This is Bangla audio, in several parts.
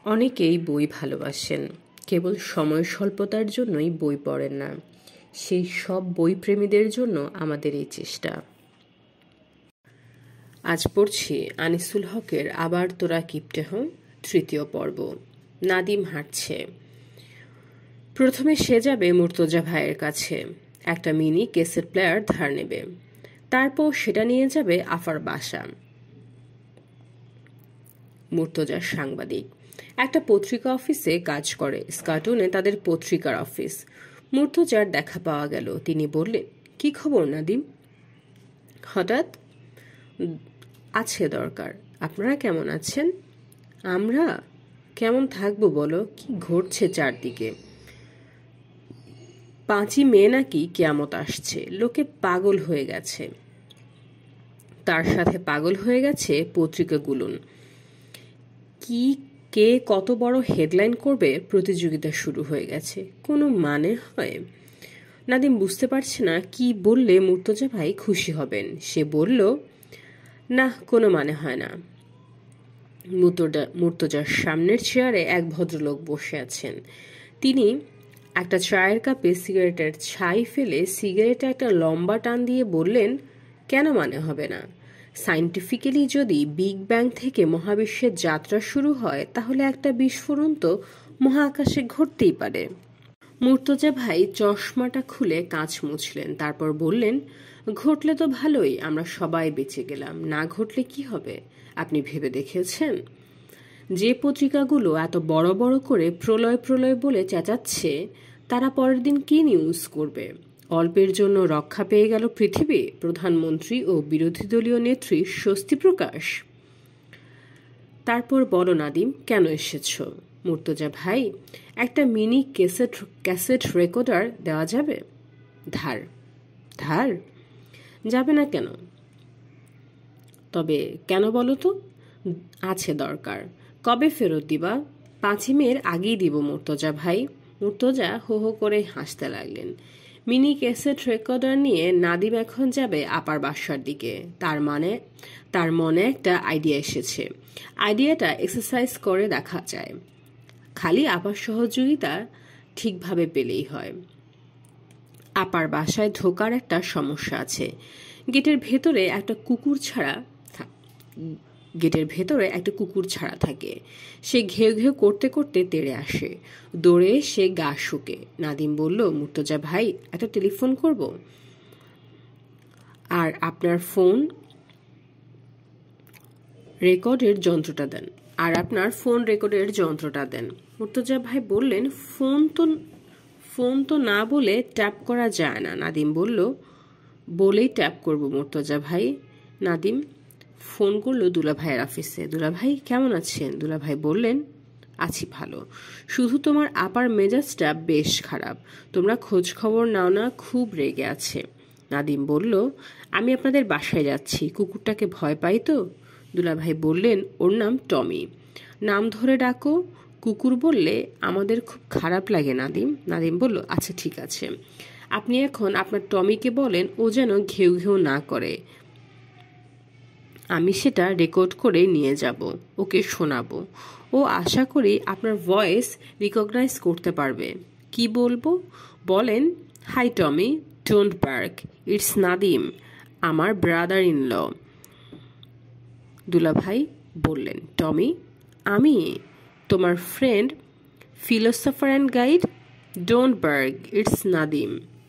অনেকেই বই ভালোবাসেন, কেবল সময় স্বল্পতার জন্যই বই পড়েন না। সেই সব বই প্রেমীদের জন্য আমাদের এই চেষ্টা। আজ পড়ছি আনিসুল হকের আবার তোরা কিপটে হ, তৃতীয় পর্ব। নাদিম হাঁটছে। প্রথমে সে যাবে মুর্তজা ভাইয়ের কাছে, একটা মিনি ক্যাসেট প্লেয়ার ধার নেবে। তারপর সেটা নিয়ে যাবে আফার বাসা। মুর্তজা সাংবাদিক, একটা পত্রিকা অফিসে কাজ করে। স্কাটনে তাদের পত্রিকার অফিস। মুর্তজার দেখা পাওয়া গেল। তিনি বললেন, কি খবর নাদিম? হঠাৎ? আছে দরকার। আপনারা কেমন আছেন? আমরা কেমন থাকবো বলো? কি ঘটছে চারদিকে? 5ই মে নাকি কিয়ামত আসছে। লোকে পাগল হয়ে গেছে। তার সাথে পাগল হয়ে গেছে পত্রিকাগুলো। কি কে কত বড় হেডলাইন করবে প্রতিযোগিতা শুরু হয়ে গেছে। কোনো মানে হয়? নাদিম বুঝতে পারছে না কি বললে মুর্তজা ভাই খুশি হবেন। সে বলল, না, কোনো মানে হয় না। মুর্তজার সামনের চেয়ারে এক ভদ্রলোক বসে আছেন। তিনি একটা চায়ের কাপে সিগারেটের ছাই ফেলে সিগারেটে একটা লম্বা টান দিয়ে বললেন, কেন মানে হবে না? সাইন্টিফিক্যালি যদি বিগ ব্যাং থেকে মহাবিশ্বের যাত্রা শুরু হয়, তাহলে একটা বিস্ফোরণ তো মহাকাশে ঘটতেই পারে। মুর্তজা ভাই চশমাটা খুলে কাঁচ মুছলেন। তারপর বললেন, ঘটলে তো ভালোই, আমরা সবাই বেঁচে গেলাম। না ঘটলে কি হবে আপনি ভেবে দেখেছেন? যে পত্রিকাগুলো এত বড় বড় করে প্রলয় প্রলয় বলে চেঁচাচ্ছে, তারা পরের দিন কি নিউজ করবে? অল্পের জন্য রক্ষা পেয়ে গেল পৃথিবী। প্রধানমন্ত্রী ও বিরোধী দলীয় নেত্রী স্বস্তি প্রকাশ। তারপর বলো নাদিম, কেন এসেছ? মুর্তজা ভাই, একটা মিনি ক্যাসেট রেকর্ডার দেওয়া যাবে? ধার? ধার যাবে না কেন? তবে কেন বলো তো? আছে দরকার। কবে ফেরত দিবা? 5ই মের আগেই দিব মুর্তজা ভাই। মুর্তজা হো হো করে হাসতে লাগলেন। মিনি ক্যাসেট রেকর্ডার নিয়ে নাদিম এখন যাবে আপার বাসার দিকে। তার মনে একটা আইডিয়া এসেছে। আইডিয়াটা এক্সারসাইজ করে দেখা যায়। খালি আপার সহযোগিতা ঠিকভাবে পেলেই হয়। আপার বাসায় ঢোকার একটা সমস্যা আছে। গেটের ভেতরে একটা কুকুর ছাড়া থাকে। সে ঘেউ ঘেউ করতে করতে তেড়ে আসে। দৌড়ে সে গা শুকে। নাদিম বলল, মুর্তজা ভাই, একটা টেলিফোন করব, আর আপনার ফোন রেকর্ডের যন্ত্রটা দেন। মুর্তজা ভাই বললেন, ফোন তো না বলে ট্যাপ করা যায় না। নাদিম বলল, বলেই ট্যাপ করব মুর্তজা ভাই। নাদিম ফোন করলো দুলাভাইয়ের অফিসে। দুলাভাই কেমন আছেন? দুলাভাই বললেন, আছি ভালো, শুধু তোমার আপার মেজাজটা বেশ খারাপ। তোমরা খোঁজ খবর নাও না, খুব রেগে আছে। নাদিম বলল, আমি আপনাদের বাসায় যাচ্ছি। কুকুরটাকে ভয় পাই তো। দুলাভাই বললেন, ওর নাম টমি। নাম ধরে ডাকো। কুকুর বললে আমাদের খুব খারাপ লাগে নাদিম। নাদিম বলল, আচ্ছা ঠিক আছে, আপনি এখন আপনার টমিকে বলেন ও যেন ঘেউ ঘেউ না করে। আমি সেটা রেকর্ড করে নিয়ে যাব, ওকে শোনাবো। ও আশা করি আপনার ভয়েস রিকগনাইজ করতে পারবে। কি বলবো বলেন? Hi Tommy, don't bark, it's Nadim, আমার ব্রাদার ইন ল। দুলাভাই বললেন, টমি, আমি তোমার friend, philosopher and guide, don't bark, it's Nadim.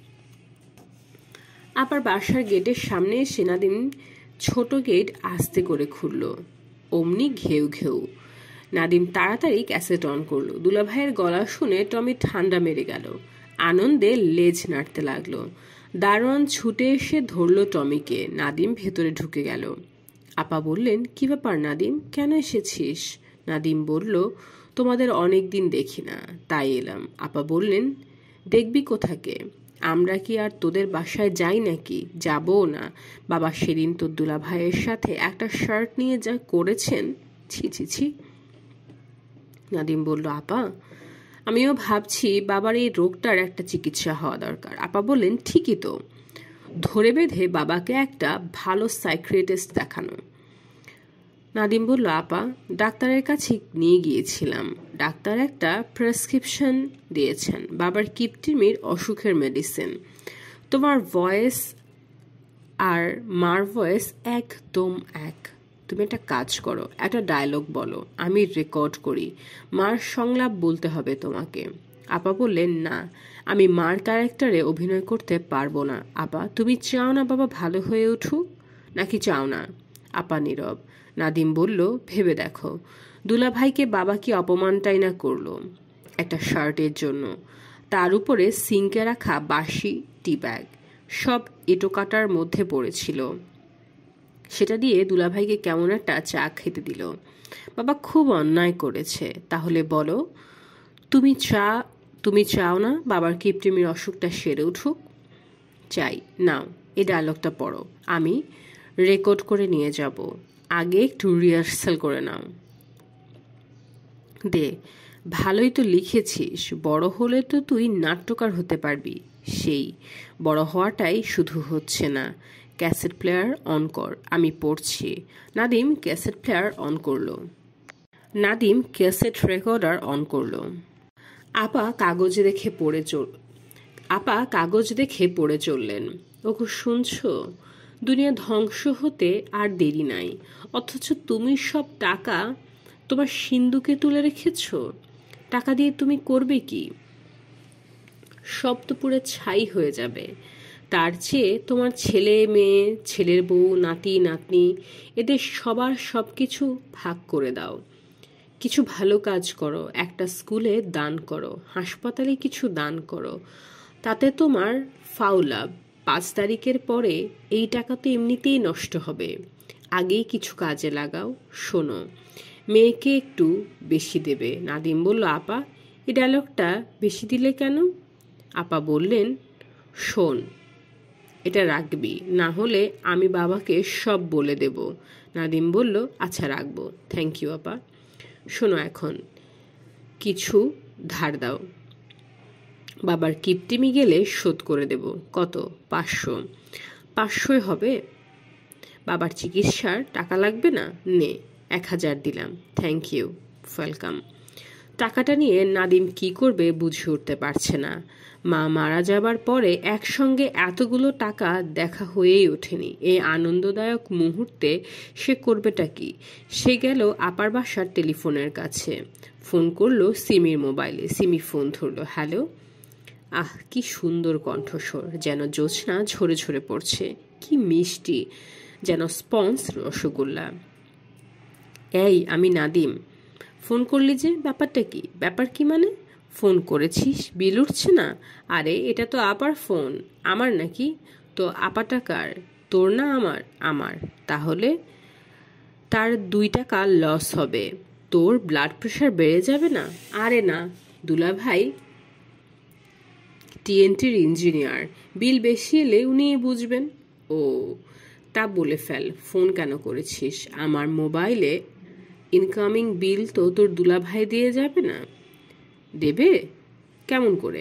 আবার বাসার গেটের সামনে এসে নাদিম ছোট গেট আস্তে করে খুলল। অমনি ঘেউ ঘেউ। নাদিম তাড়াতাড়ি ক্যাসেট অন করলো। দুলাভাইয়ের গলা শুনে টমি ঠান্ডা মেরে গেল। আনন্দে লেজ নাড়তে লাগলো। দারোয়ান ছুটে এসে ধরল টমিকে। নাদিম ভেতরে ঢুকে গেল। আপা বললেন, কি ব্যাপার নাদিম, কেন এসেছিস? নাদিম বলল, তোমাদের অনেক দিন দেখি না, তাই এলাম। আপা বললেন, দেখবি কোথাকে, আমরা কি আর তোদের বাসায় যাই নাকি? যাবো না। বাবা সেদিন তোর দুলাভাইয়ের সাথে একটা শার্ট নিয়ে যা করেছেন, ছি ছি ছি। নাদিম বলল, আপা, আমিও ভাবছি বাবার এই রোগটার একটা চিকিৎসা হওয়া দরকার। আপা বললেন, ঠিকই তো, ধরে বেঁধে বাবাকে একটা ভালো সাইকিয়াট্রিস্ট দেখানো। নাদিম বলল, আপা, ডাক্তারের কাছে নিয়ে গিয়েছিলাম। ডাক্তার একটা প্রেসক্রিপশন দিয়েছেন, বাবার কিডনির অসুখের মেডিসিন। তোমার ভয়েস আর মার ভয়েস একদম এক। তুমি একটা কাজ করো, একটা ডায়লগ বলো, আমি রেকর্ড করি। মার সংলাপ বলতে হবে তোমাকে। আপা বললেন, না, আমি মার ক্যারেক্টারে অভিনয় করতে পারবো না। আপা, তুমি চাও না বাবা ভালো হয়ে উঠুক, নাকি চাও না? আপা নীরব। নাদিম বলল, ভেবে দেখো, দুলাভাইকে বাবা কি অপমানটাই না করলো একটা শার্টের জন্য। তার উপরে সিঙ্কে রাখা বাসি টি ব্যাগ সব এঁটো কাটার মধ্যে পড়েছিল। সেটা দিয়ে দুলাভাইকে কেমন একটা চা খেতে দিল। বাবা খুব অন্যায় করেছে। তাহলে বলো, তুমি চাও না বাবার কিডনির অসুখটা সেরে উঠুক? চাই। নাও, এই ডায়লগটা পড়ো, আমি রেকর্ড করে নিয়ে যাব। আগে একটু রিহার্সাল করে নাও। দে, ভালোই তো লিখেছিস, বড় হলে তো তুই নাট্যকার হতে পারবি। সেই বড় হওয়াটাই শুধু হচ্ছে না। ক্যাসেট প্লেয়ার অন কর, আমি পড়ছি। নাদিম ক্যাসেট প্লেয়ার অন করলো। নাদিম ক্যাসেট রেকর্ডার অন করলো। আপা কাগজ দেখে পড়ে চললেন। ওগো, শুনছো? দুনিয়া ধ্বংস হতে আর দেরি নাই, অথচ তুমি সব টাকা তোমার সিন্ধুকে তুলে রেখেছ। টাকা দিয়ে তুমি করবে কি? সব তো পুরো ছাই হয়ে যাবে। তার চেয়ে তোমার ছেলে মেয়ে, ছেলের বউ, নাতি নাতনি, এদের সবার সব কিছু ভাগ করে দাও। কিছু ভালো কাজ করো, একটা স্কুলে দান করো, হাসপাতালে কিছু দান করো। তাতে তোমার ফাও লাভ। 5 তারিখের পরে এই টাকা তো এমনিতেই নষ্ট হবে। আগেই কিছু কাজে লাগাও। শোনো, মেয়েকে একটু বেশি দেবে। নাদিম বলল, আপা, এই ডায়লগটা বেশি দিলে কেন? আপা বললেন, শোন, এটা রাখবি, না হলে আমি বাবাকে সব বলে দেব। নাদিম বলল, আচ্ছা রাখবো। থ্যাংক ইউ আপা। শোনো, এখন কিছু ধার দাও, বাবার কিপটিমি গেলে শোধ করে দেব। কত? 500। 500 হবে? বাবার চিকিৎসার টাকা লাগবে না? নে, 1000 দিলাম। Thank you, welcome. টাকাটা নিয়ে নাদিম কি করবে বুঝে উঠতে পারছে না। মা মারা যাবার পরে একসঙ্গে এতগুলো টাকা দেখা হয়েই ওঠেনি। এই আনন্দদায়ক মুহূর্তে সে করবেটা কি? সে গেল আপার বাসার টেলিফোনের কাছে, ফোন করলো সিমির মোবাইলে। সিমি ফোন ধরলো। হ্যালো। আহ, কি সুন্দর কণ্ঠস্বর, যেন জ্যোৎস্না ঝরে ঝরে পড়ছে। কি মিষ্টি, যেন স্পঞ্জ রসগোল্লা। এই, আমি নাদিম। ফোন করলি যে, ব্যাপারটা কি? ব্যাপার কি মানে? ফোন করেছিস, বিল উঠছে না? আরে, এটা তো আপার ফোন। আমার নাকি? তো আপাটা কার? তোর না আমার? আমার। তাহলে তার 2 টাকা লস হবে। তোর ব্লাড প্রেশার বেড়ে যাবে না? আরে না, দুলাভাই টিএনটির ইঞ্জিনিয়ার, বিল বেশি এলে উনিই বুঝবেন। ও, তা বলে ফেল, ফোন কেন করেছিস? আমার মোবাইলে ইনকামিং বিল তো তোর দুলাভাই দিয়ে যাবে না? দেবে? কেমন করে?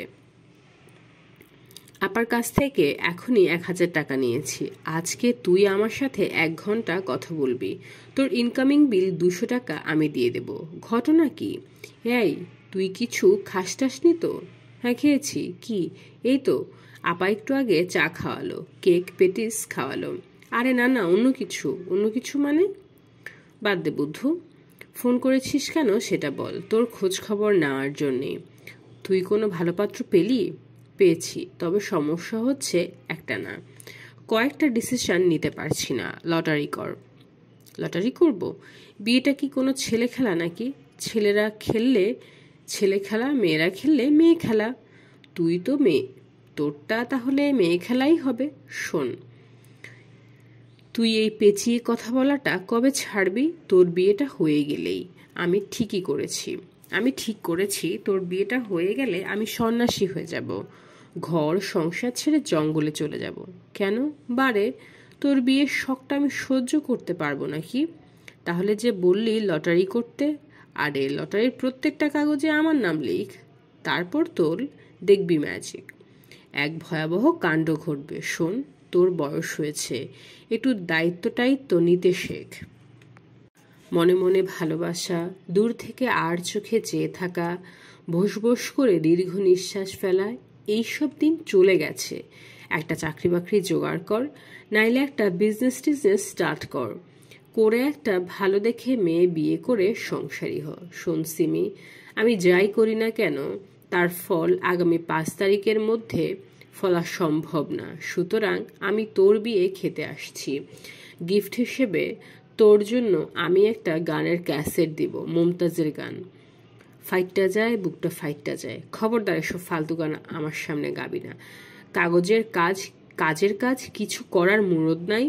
আপার কাছ থেকে এখনই 1000 টাকা নিয়েছি। আজকে তুই আমার সাথে 1 ঘন্টা কথা বলবি। তোর ইনকামিং বিল 200 টাকা আমি দিয়ে দেব। ঘটনা কি? এই, তুই কিছু খাসটাসনি তো? হ্যাঁ, খেয়েছি। কি? এই তো আপা একটু আগে চা খাওয়ালো, কেক পেটিস খাওয়ালো। আরে না না, অন্য কিছু। অন্য কিছু মানে? বাদ দে বুদ্ধু। ফোন করেছিস কেন সেটা বল। তোর খোঁজ খবর নেওয়ার জন্যে। তুই কোনো ভালো পাত্র পেলি? পেয়েছি, তবে সমস্যা হচ্ছে একটা না, কয়েকটা ডিসিশন নিতে পারছি না। লটারি কর। লটারি করব? বিয়েটা কি কোনো ছেলে খেলা নাকি? ছেলেরা খেললে ছেলে খেলা, মেয়েরা খেললে মেয়ে খেলা। তুই তো মেয়ে, তোরটা তাহলে মেয়ে খেলাই হবে। শোন, তুই এই পেঁচিয়ে কথা বলাটা কবে ছাড়বি? তোর বিয়েটা হয়ে গেলেই। আমি ঠিক করেছি, তোর বিয়েটা হয়ে গেলে আমি সন্ন্যাসী হয়ে যাব, ঘর সংসার ছেড়ে জঙ্গলে চলে যাব। কেন? বারে, তোর বিয়ের শখটা আমি সহ্য করতে পারবো নাকি? তাহলে যে বললি লটারি করতে, আরে লটারির প্রত্যেকটা কাগজে আমার নাম লিখ, তারপর তোর দেখবি ম্যাজিক। এক ভয়াবহ কাণ্ড ঘটবে। শোন, তোর বয়স হয়েছে, একটু দায়িত্ব নিতে শেখ। মনে মনে ভালোবাসা, দূর থেকে আর চোখে চেয়ে থাকা, বস বস করে দীর্ঘ নিঃশ্বাস ফেলা, এইসব দিন চলে গেছে। একটা চাকরি বাকরি জোগাড় কর, নাইলে একটা বিজনেস স্টার্ট কর, করে একটা ভালো দেখে মেয়ে বিয়ে করে সংসারী হ। শোন সিমি, আমি যাই করি না কেন তার ফল আগামী 5 তারিখের মধ্যে ফলা সম্ভব না। সুতরাং আমি তোর বিয়ে খেতে আসছি। গিফট হিসেবে তোর জন্য আমি একটা গানের ক্যাসেট দিব, মুমতাজের গান। ফাইটটা যায়, বুকটা ফাইটটা যায়। খবরদার এসব ফালতু গান আমার সামনে গাবি না। কাজের কাজ কিছু করার মুরদ নাই।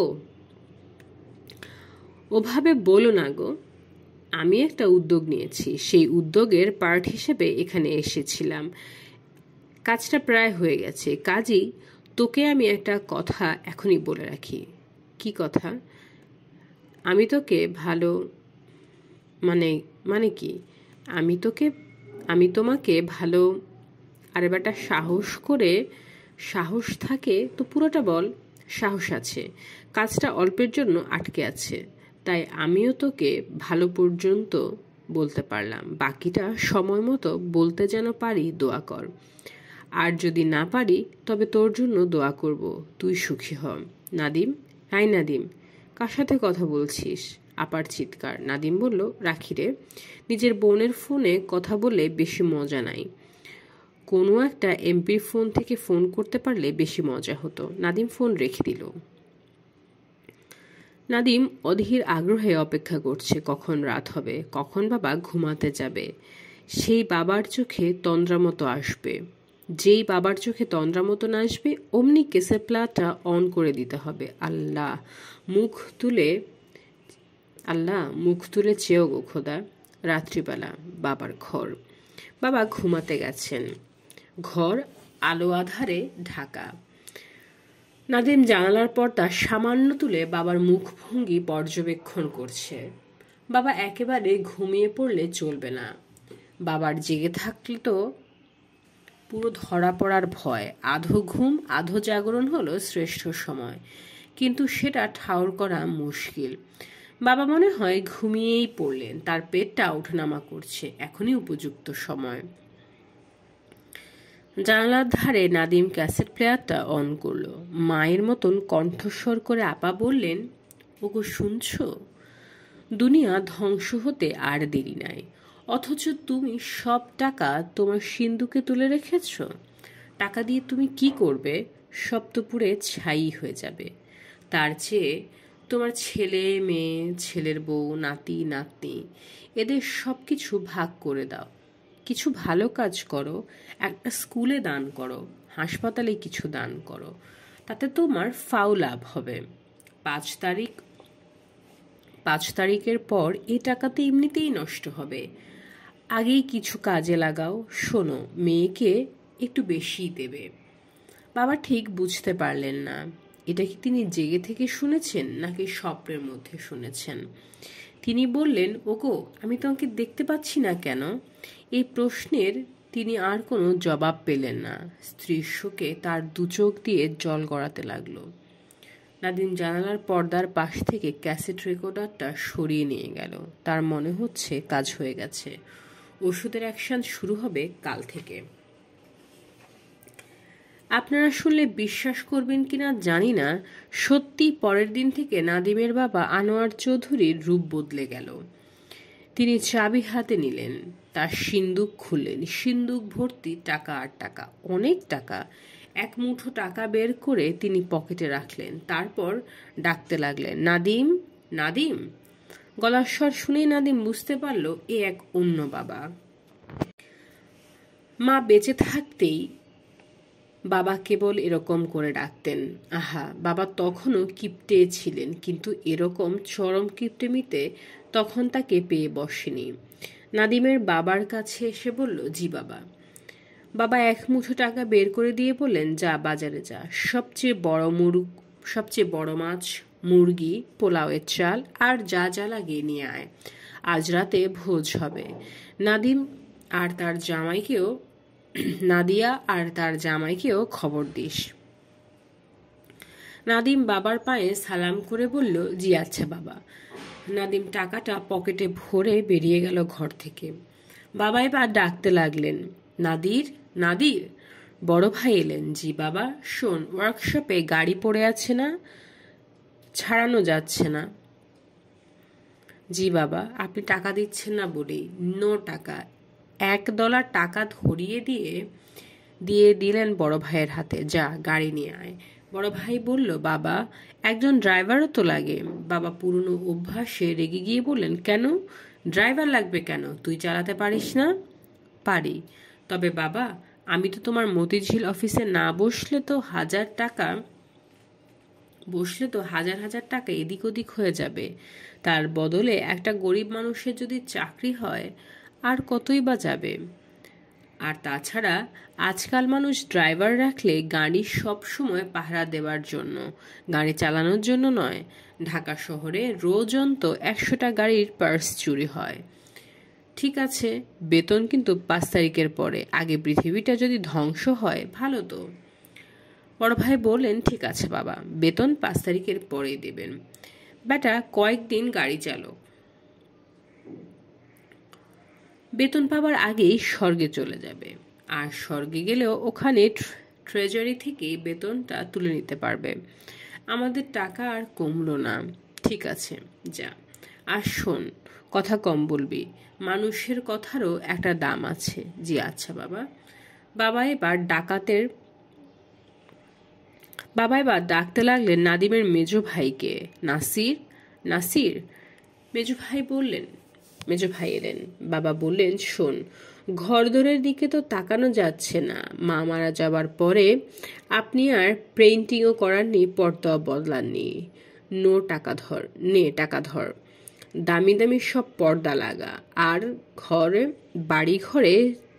ওভাবে বলো না গো। আমি একটা উদ্যোগ নিয়েছি, সেই উদ্যোগের পার্ট হিসেবে এখানে এসেছিলাম। কাজটা প্রায় হয়ে গেছে। কাজেই তোকে আমি একটা কথা এখনই বলে রাখি। কি কথা? আমি তোকে ভালো মানে কি? আমি তোমাকে ভালো। আরে বেটা, সাহস থাকে তো পুরোটা বল। সাহস আছে, কাজটা অল্পের জন্য আটকে আছে, তাই আমিও তোকে ভালো পর্যন্ত বলতে পারলাম। বাকিটা সময় মতো বলতে যেন পারি, দোয়া কর। আর যদি না পারি তবে তোর জন্য দোয়া করব, তুই সুখী হ। নাদিম, হাই নাদিম, কার সাথে কথা বলছিস? আপার চিৎকার। নাদিম বলল, রাখি রে, নিজের বোনের ফোনে কথা বলে বেশি মজা নাই। কোনো একটা এমপির ফোন থেকে ফোন করতে পারলে বেশি মজা হতো। নাদিম ফোন রেখে দিল। নাদিম অধীর আগ্রহে অপেক্ষা করছে কখন রাত হবে, কখন বাবা ঘুমাতে যাবে। সেই বাবার চোখে তন্দ্রা মতো আসবে। যেই বাবার চোখে তন্দ্রা মতন আসবে অমনি কেসের প্লাটা অন করে দিতে হবে। আল্লাহ মুখ তুলে চেয়েও গো খোদা। রাত্রিবেলা বাবার ঘর। বাবা ঘুমাতে গেছেন। ঘর আলো আধারে ঢাকা। নাদিম জানালার পর্দা সামান্য তুলে বাবার মুখভঙ্গি পর্যবেক্ষণ করছে। বাবা একেবারে ঘুমিয়ে পড়লে চলবে না। বাবার জেগে থাকলে তো পুরো ধরা পড়ার ভয়। আধো ঘুম আধো জাগরণ হলো শ্রেষ্ঠ সময়, কিন্তু সেটা ঠাউর করা মুশকিল। বাবা মনে হয় ঘুমিয়েই পড়লেন, তার পেটটা ওঠানামা করছে, এখনই উপযুক্ত সময়। জানালার ধারে নাদিম ক্যাসেট প্লেয়ারটা অন করলো। মায়ের মতন কণ্ঠস্বর করে আপা বললেন, ওগো শুনছো? দুনিয়া ধ্বংস হতে আর দেরি নাই, অথচ তুমি সব টাকা তোমার সিন্ধুকে তুলে রেখেছ। টাকা দিয়ে তুমি কি করবে? সব তো পুড়ে ছাই হয়ে যাবে। তার চেয়ে তোমার ছেলে মেয়ে, ছেলের বউ, নাতি নাতনি, এদের সব কিছু ভাগ করে দাও। কিছু ভালো কাজ করো, একটা স্কুলে দান করো, হাসপাতালে কিছু দান করো, তাতে তোমার ফাও লাভ হবে। 5 তারিখের পর এই টাকা তো এমনিতেই নষ্ট হবে। আগেই কিছু কাজে লাগাও। শোনো, মেয়েকে একটু বেশিই দেবে। বাবা ঠিক বুঝতে পারলেন না, এটা কি তিনি জেগে থেকে শুনেছেন নাকি স্বপ্নের মধ্যে শুনেছেন। তিনি বললেন, ওগো, আমি তোমাকে দেখতে পাচ্ছি না কেন? এই প্রশ্নের তিনি আর কোনো জবাব পেলেন না। স্ত্রীর শোকে তার দু চোখ দিয়ে জল গড়াতে লাগলো। নাদিম জানালার পর্দার পাশ থেকে ক্যাসেট রেকর্ডারটা সরিয়ে নিয়ে গেল। তার মনে হচ্ছে কাজ হয়ে গেছে। ওষুধের অ্যাকশন শুরু হবে কাল থেকে। আপনারা শুনলে বিশ্বাস করবেন কিনা জানি না, সত্যি পরের দিন থেকে নাদিমের বাবা আনোয়ার চৌধুরীর রূপ বদলে গেল। তিনি চাবি হাতে নিলেন, তার সিন্দুক খুললেন। সিন্দুক ভর্তি টাকা আর টাকা, অনেক টাকা। এক মুঠো টাকা বের করে তিনি পকেটে রাখলেন। তারপর ডাকতে লাগলেন, নাদিম, নাদিম। গলার স্বর শুনেই নাদিম বুঝতে পারল এ এক অন্য বাবা। মা বেঁচে থাকতেই বাবা কেবল এরকম করে ডাকতেন। আহা, বাবা তখনও কিপ্টে ছিলেন, কিন্তু এরকম চরম কিপ্টেমিতে তখন তাকে পেয়ে বসেনি। নাদিমের বাবার কাছে এসে বলল, জি বাবা। বাবা এক মুঠো টাকা বের করে দিয়ে বললেন, যা বাজারে যা, সবচেয়ে বড় মাছ, মুরগি, পোলাওয়ের চাল আর যা যা লাগে নিয়ে আয়। আজ রাতে ভোজ হবে। নাদিয়া আর তার জামাইকেও খবর দিস। নাদিম বাবার পায়ে সালাম করে বলল, জি আচ্ছা বাবা। নাদিম টাকাটা পকেটে ভরে বেরিয়ে গেল ঘর থেকে। বাবা এবার ডাকতে লাগলেন, নাদির, নাদির। বড় ভাই এলেন। জি বাবা। শোন, ওয়ার্কশপে গাড়ি পড়ে আছে না, ছাড়ানো যাচ্ছে না। জি বাবা। আপনি টাকা দিচ্ছেন না বলেই। নো টাকা। $1 টাকা ধরিয়ে দিয়ে দিলেন বড় ভাইয়ের হাতে। যা, গাড়ি নিয়ে আয়। বড় ভাই বলল, বাবা, একজন ড্রাইভারও তো লাগে। বাবা পুরনো অভ্যাসে রেগে গিয়ে বললেন, কেন? ড্রাইভার লাগবে কেন? তুই চালাতে পারিস না? পারি। তবে বাবা, আমি তো তোমার মতিঝিল অফিসে না বসলে তো হাজার হাজার টাকা এদিক ওদিক হয়ে যাবে। তার বদলে একটা গরিব মানুষের যদি চাকরি হয়, আর কতই বা যাবে। আর তাছাড়া আজকাল মানুষ ড্রাইভার রাখলে গাড়ি সব সময় পাহারা দেওয়ার জন্য, গাড়ি চালানোর জন্য নয়। ঢাকা শহরে রোজ অন্তত 100টা গাড়ির পার্স চুরি হয়। ঠিক আছে, বেতন কিন্তু 5 তারিখের পরে। আগে পৃথিবীটা যদি ধ্বংস হয় ভালো তো। বড় ভাই বললেন, ঠিক আছে বাবা, বেতন 5 তারিখের পরেই দেবেন। বেটা কয়েকদিন গাড়ি চালক, বেতন পাবার আগেই স্বর্গে চলে যাবে। আর স্বর্গে গেলেও ওখানে ট্রেজারি থেকে বেতনটা তুলে নিতে পারবে। আমাদের টাকা আর কমলো না। ঠিক আছে, যা। আর শোন, কথা কম বলবি, মানুষের কথারও একটা দাম আছে। জি আচ্ছা বাবা। বাবা এবার ডাকতে লাগলেন নাদিমের মেজো ভাইকে। নাসির, নাসির। মেজো ভাই এলেন। বাবা বললেন, শোন, ঘরদোরের দিকে তো তাকানো যাচ্ছে না। মা মারা যাবার পরে আপনি আর পেইন্টিংও করাননি, পর্দাও বদলাননি। টাকা ধর। দামি দামি সব পর্দা লাগা, আর বাড়ি ঘরে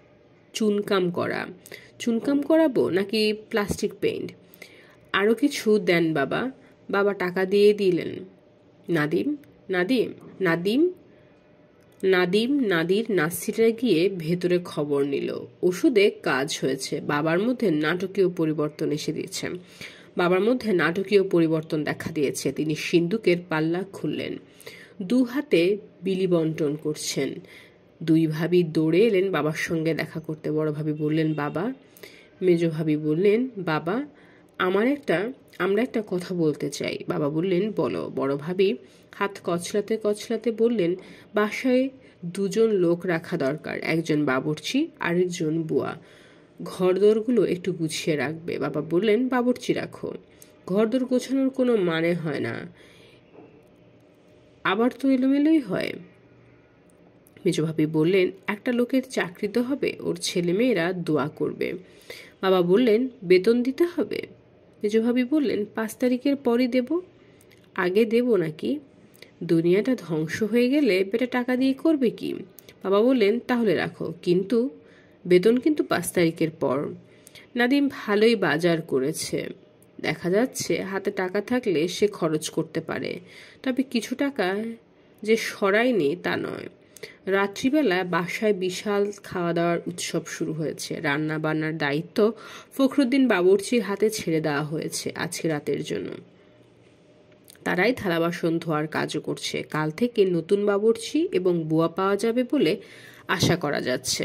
চুনকাম করাবো নাকি প্লাস্টিক পেইন্ট? আরো কিছু দেন বাবা। বাবা টাকা দিয়ে দিলেন। নাদির নাসিরে গিয়ে ভেতরে খবর নিল। ওষুধে কাজ হয়েছে। বাবার মধ্যে নাটকীয় পরিবর্তন দেখা দিয়েছে। তিনি সিন্দুকের পাল্লা খুললেন, 2 হাতে বিলি বন্টন করছেন। 2 ভাবি দৌড়ে এলেন বাবার সঙ্গে দেখা করতে। বড় ভাবি বললেন, বাবা। মেজো ভাবি বললেন, বাবা, আমরা একটা কথা বলতে চাই। বাবা বললেন, বলো। বড় ভাবি হাত কচলাতে বললেন, বাসায় 2 জন লোক রাখা দরকার, একজন বাবুর্চি, আরেকজন বুয়া। ঘরদোরগুলো একটু গুছিয়ে রাখবে। বাবা বললেন, বাবুর্চি রাখো। ঘরদোর গোছানোর কোনো মানে হয় না, আবার তো এলোমেলোই হয়। মেজো ভাবি বললেন, একটা লোকের চাকরি তো হবে, ওর ছেলেমেয়েরা দোয়া করবে। বাবা বললেন, বেতন দিতে হবে। মেজো ভাবি বললেন, 5 তারিখের পরই দেব। আগে দেব নাকি? দুনিয়াটা ধ্বংস হয়ে গেলে বেটা টাকা দিয়ে করবে কি? বাবা বললেন, তাহলে রাখো, কিন্তু বেতন কিন্তু 5 তারিখের পর। নাদিম ভালোই বাজার করেছে। দেখা যাচ্ছে হাতে টাকা থাকলে সে খরচ করতে পারে। তবে কিছু টাকা যে সরায়নি তা নয়। রাত্রিবেলা বাসায় বিশাল খাওয়া দাওয়ার উৎসব শুরু হয়েছে। রান্না বান্নার দায়িত্ব ফখরুদ্দিন বাবুর্চির হাতে ছেড়ে দেওয়া হয়েছে আজকে রাতের জন্য। তারাই থালা বাসন ধোয়ার কাজও করছে। কাল থেকে নতুন বাবুর্চি এবং বুয়া পাওয়া যাবে বলে আশা করা যাচ্ছে।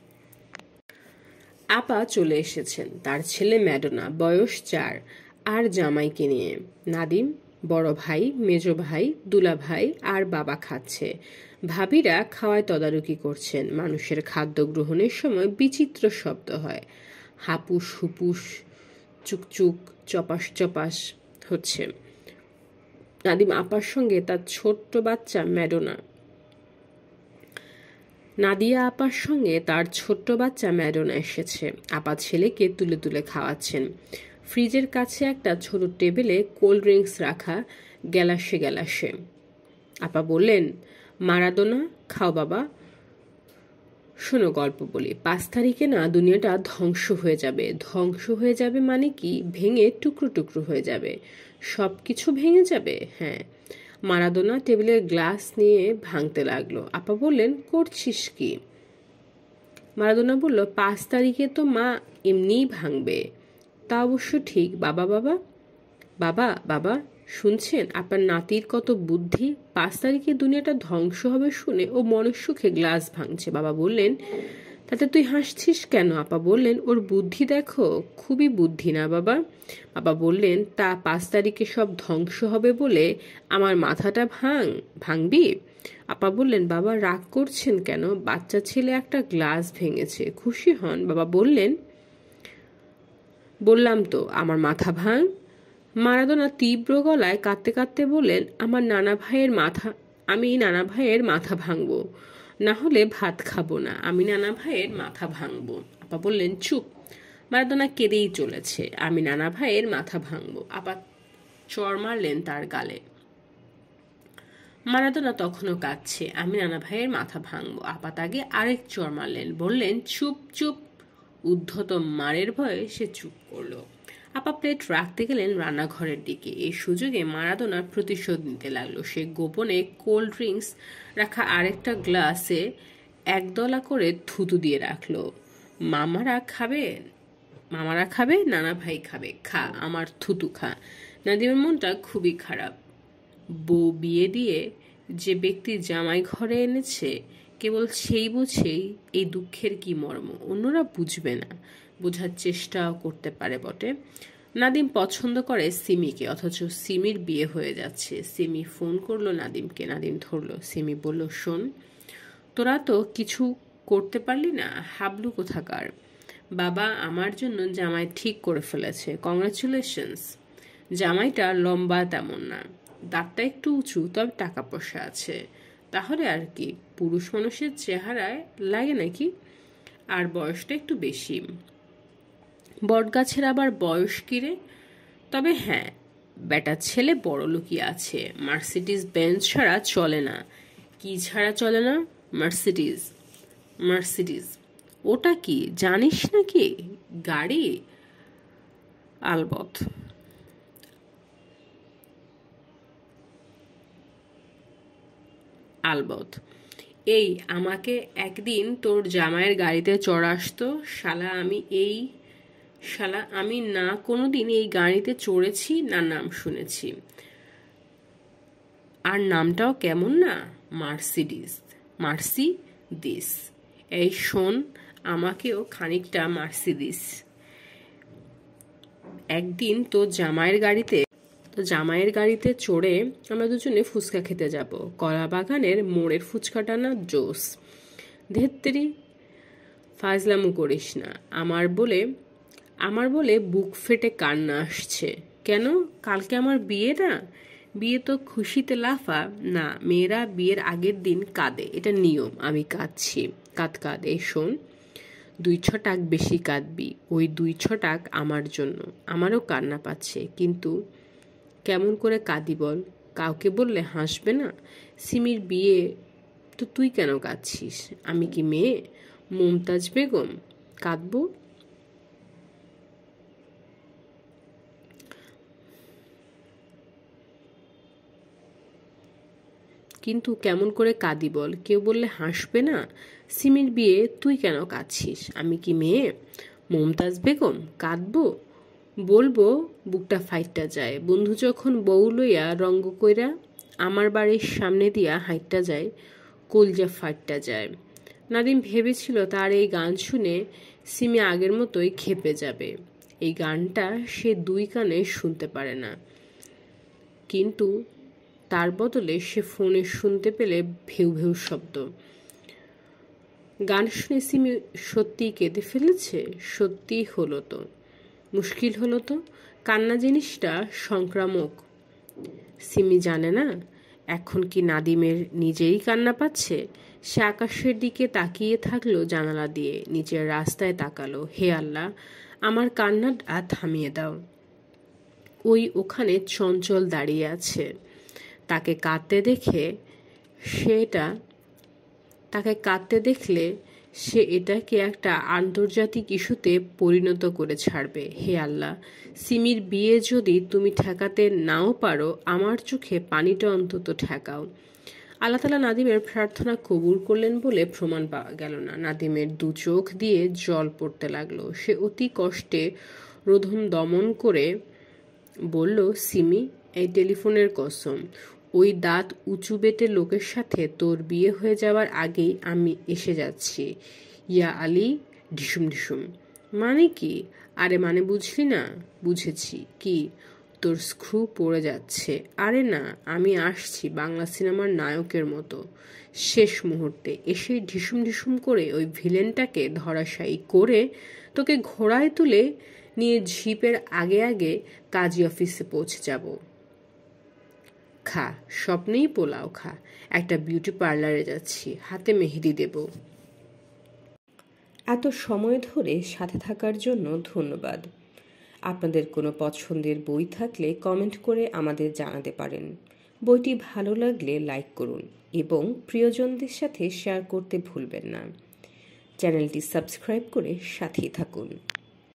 আপা চলে এসেছেন, তার ছেলে ম্যাডোনা, বয়স 4, আর জামাইকে নিয়ে। নাদিম, বড় ভাই, মেজো ভাই, দুলা ভাই আর বাবা খাচ্ছে। ভাবিরা খাওয়ায় তদারকি করছেন। মানুষের খাদ্য গ্রহণের সময় বিচিত্র শব্দ হয়। হাপুস হুপুস, চুকচুক, চপাস হচ্ছে। নাদিম আপার সঙ্গে তার ছোট্ট বাচ্চা ম্যাডোনা এসেছে। আপা ছেলেকে তুলে তুলে খাওয়াচ্ছেন। ফ্রিজের কাছে একটা ছোট টেবিলে কোল্ড ড্রিঙ্কস রাখা, গ্যালাসে। আপা বললেন, মারাদোনা খাও বাবা। শোনো, গল্প বলি। 5 তারিখে না দুনিয়াটা ধ্বংস হয়ে যাবে মানে কি? ভেঙে টুকরো হয়ে যাবে। সবকিছু ভেঙে যাবে। হ্যাঁ। মারাদোনা টেবিলের গ্লাস নিয়ে ভাঙতে লাগলো। আপা বললেন, করছিস কি? মারাদোনা বলল, 5 তারিখে তো মা এমনিই ভাঙবে। তা অবশ্য ঠিক। বাবা। শুনছেন আপনার নাতির কত বুদ্ধি, 5 তারিখে দুনিয়াটা ধ্বংস হবে শুনে ও মনের সুখে গ্লাস ভাঙছে। বাবা বললেন, তাতে তুই হাসছিস কেন? আপা বললেন, ওর বুদ্ধি দেখো, খুবই বুদ্ধি না বাবা? বাবা বললেন, তা 5 তারিখে সব ধ্বংস হবে বলে আমার মাথাটা ভাঙবি? আপা বললেন, বাবা রাগ করছেন কেন? বাচ্চা ছেলে একটা গ্লাস ভেঙেছে, খুশি হন। বাবা বললেন, বললাম তো আমার মাথা ভাঙ। মারাদোনা তীব্র গলায় কাঁদতে কাঁদতে বললেন, আমি নানা ভাইয়ের মাথা ভাঙবো, না হলে ভাত খাবো না, আমি নানা ভাইয়ের মাথা ভাঙবো। আপা বললেন, চুপ। মারাদোনা কেঁদেই চলেছে, আমি নানা ভাইয়ের মাথা ভাঙবো। আপা চড় মারলেন তার গালে। মারাদোনা তখনও কাঁদছে, আমি নানা ভাইয়ের মাথা ভাঙবো। আপা তাকে আরেক চড় মারলেন, বললেন, চুপ চুপ। উদ্ধত মারের ভয়ে সে চুপ করলো। আপা প্লেট রাখতে গেলেন রান্নাঘরের দিকে। এই সুযোগে মারাদোনার প্রতিশোধ নিতে লাগলো। সে গোপনে কোল্ড ড্রিঙ্কস রাখা আরেকটা গ্লাসে একদলা করে থুতু দিয়ে রাখলো। মামারা খাবে, নানা ভাই খাবে, খা, আমার থুতু খা। নাদিমের মনটা খুবই খারাপ। বউ বিয়ে দিয়ে যে ব্যক্তি জামাই ঘরে এনেছে, কেবল সেই বুঝেই এই দুঃখের কি মর্ম, অন্যরা বুঝবে না, বোঝার চেষ্টাও করতে পারে বটে। নাদিম পছন্দ করে সিমিকে, অথচ সিমির বিয়ে হয়ে যাচ্ছে। সিমি ফোন করলো নাদিমকে, নাদিম ধরলো। সিমি বলল, শোন, তোরা তো কিছু করতে পারলি না, হাবলু কোথাকার। বাবা আমার জন্য জামাই ঠিক করে ফেলেছে, কংগ্রাচুলেশনস। জামাইটা লম্বা তেমন না, দাঁতটা একটু উঁচু, তবে টাকা পয়সা আছে। তাহলে আর কি, পুরুষ মানুষের চেহারায় লাগে নাকি? আর বয়সটা একটু বেশি। বটগাছের আবার বয়স কিরে? তবে হ্যাঁ, বেটার ছেলে বড় লোকই আছে, মার্সিডিজ বেঞ্চ ছাড়া চলে না। কি ছাড়া চলে না? মার্সিডিজ। ওটা কি জানিস নাকি? গাড়ি। আলবত। এই আমাকে একদিন তোর জামাইয়ের গাড়িতে চড় আসতো। শালা আমি না কোনোদিন এই গাড়িতে চড়েছি, না নাম শুনেছি। আর নামটাও কেমন না, মার্সিডিস। এই শোন, আমাকেও খানিকটা মার্সিডিস। একদিন তো জামাইয়ের গাড়িতে চড়ে আমরা দুজনে ফুচকা খেতে যাব। কলা বাগানের মোড়ের ফুচকাটা না জোস। ধেত্তেরি, ফাজলামু করিস না। আমার বলে বুক ফেটে কান্না আসছে। কেন? কালকে আমার বিয়ে না? বিয়ে তো খুশিতে লাফা না, মেয়েরা বিয়ের আগের দিন কাঁদে, এটা নিয়ম। আমি কাঁদছি। কাঁদ। এই শোন, 2 ছটাক বেশি কাঁদবি, ওই 2 ছটাক আমার জন্য। আমারও কান্না পাচ্ছে, কিন্তু কেমন করে কাঁদি বল? কাউকে বললে হাসবে না? সিমির বিয়ে তো তুই কেন কাঁদছিস? আমি কি মেয়ে মুমতাজ বেগম, কাঁদবো? কিন্তু কেমন করে কাঁদি বল? কেউ বললে হাসবে না? সিমির বিয়ে তুই কেন কাঁদছিস? আমি কি মেয়ে মুমতাজ বেগম, কাঁদবো? বলবো বুকটা ফাইটটা যায়। বন্ধু যখন বউ লইয়া রঙ্গ কইরা আমার বাড়ির সামনে দিয়া হাইটটা যায়, কলজা ফাইটটা যায়। নাদিম ভেবেছিল তার এই গান শুনে সিমি আগের মতোই খেপে যাবে। এই গানটা সে 2 কানে শুনতে পারে না, কিন্তু তার বদলে সে ফোনে শুনতে পেলে ভেউ ভেউ শব্দ। গান শুনে সিমি সত্যিই কেঁদে ফেলেছে। সত্যিই হলো তো, মুশকিল হলো তো। কান্না জিনিসটা সংক্রামক। সিমি জানে না এখন কি নাদিমের নিজেই কান্না পাচ্ছে। সে আকাশের দিকে তাকিয়ে থাকলো জানালা দিয়ে, নিচের রাস্তায় তাকালো। হে আল্লাহ, আমার কান্নাটা থামিয়ে দাও। ওখানে চঞ্চল দাঁড়িয়ে আছে। তাকে কাঁদতে দেখলে সে এটাকে একটা আন্তর্জাতিক ইস্যুতে পরিণত করে ছাড়বে। হে আল্লাহ, সিমির বিয়ে যদি তুমি ঠেকাতে নাও পারো, আমার চোখে পানিটা অন্তত ঠেকাও। আল্লাহ তাআলা নাদিমের প্রার্থনা কবুল করলেন বলে প্রমাণ পাওয়া গেল না। নাদিমের 2 চোখ দিয়ে জল পড়তে লাগলো। সে অতি কষ্টে রোদন দমন করে বলল, সিমি এই টেলিফোনের কসম, ওই দাঁত উঁচু বেটে লোকের সাথে তোর বিয়ে হয়ে যাওয়ার আগেই আমি এসে যাচ্ছি। ইয়া আলী, ঢিসুম ঢিসুম। মানে কি? আরে মানে বুঝলি না? বুঝেছি। কি? তোর স্ক্রু পড়ে যাচ্ছে। আরে না, আমি আসছি বাংলা সিনেমার নায়কের মতো। শেষ মুহূর্তে এসে ঢিসুম ঢিসুম করে ওই ভিলেনটাকে ধরাশায়ী করে তোকে ঘোড়ায় তুলে নিয়ে জিপের আগে আগে কাজী অফিসে পৌঁছে যাব। খা, স্বপ্নেই পোলাও খা। একটা বিউটি পার্লারে যাচ্ছি, হাতে মেহেদি দেব। এত সময় ধরে সাথে থাকার জন্য ধন্যবাদ। আপনাদের কোনো পছন্দের বই থাকলে কমেন্ট করে আমাদের জানাতে পারেন। বইটি ভালো লাগলে লাইক করুন এবং প্রিয়জনদের সাথে শেয়ার করতে ভুলবেন না। চ্যানেলটি সাবস্ক্রাইব করে সাথেই থাকুন।